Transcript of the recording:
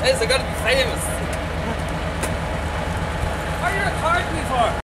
Yes, I gotta be famous. What are you recording me for?